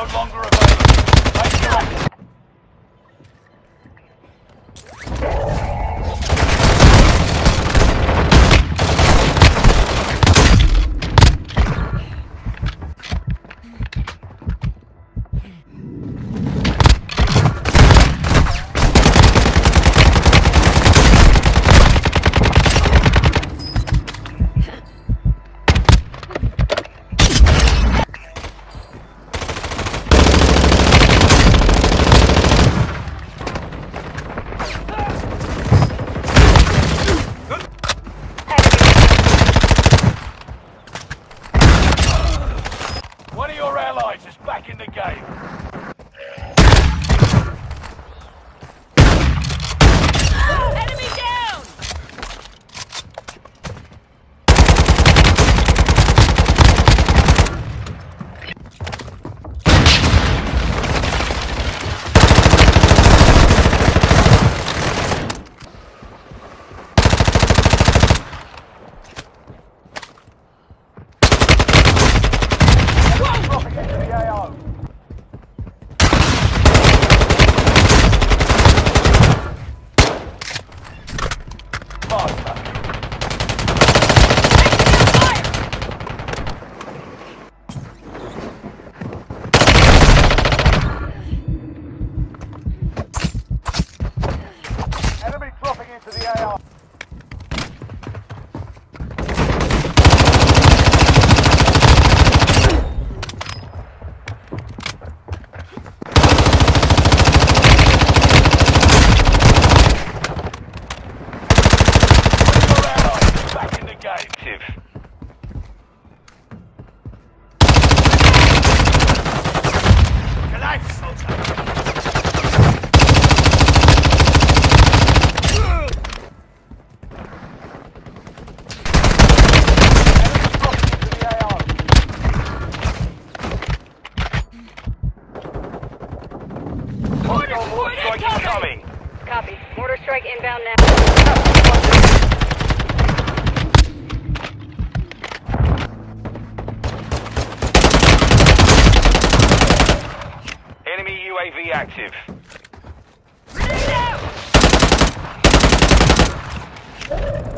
no longer available. Make your exit. One of your allies is back in the game. Enemy down! Dropping into the AO. Faster. Enemy dropping into the AO. Copy. Mortar strike inbound now. Enemy UAV active. Grenade out!